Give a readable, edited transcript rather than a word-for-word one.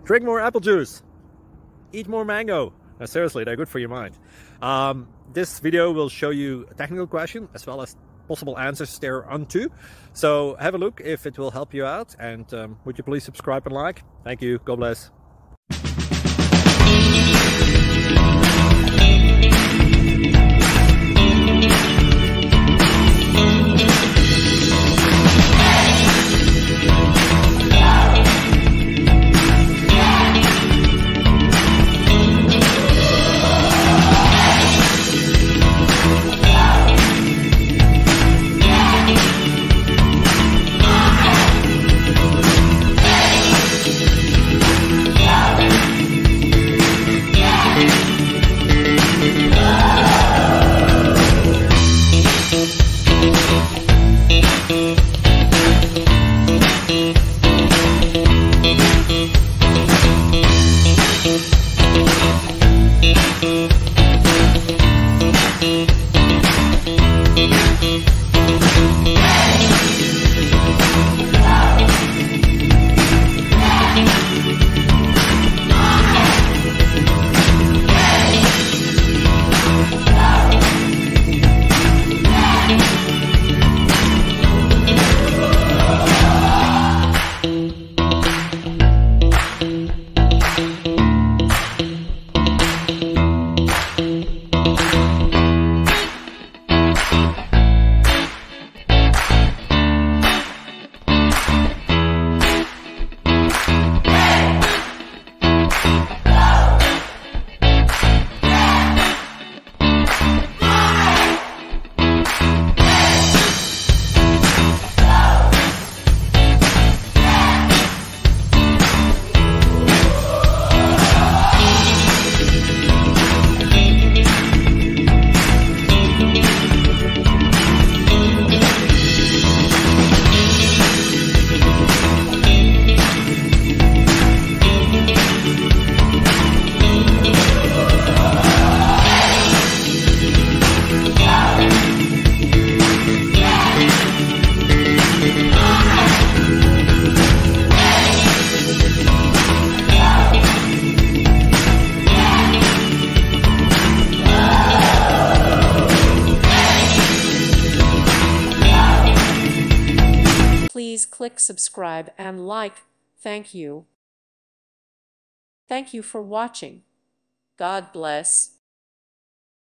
Drink more apple juice. Eat more mango. No, seriously, they're good for your mind. This video will show you a technical question as well as possible answers thereunto. So have a look if it will help you out, and would you please subscribe and like? Thank you. God bless. Please click subscribe and like. Thank you. Thank you for watching. God bless.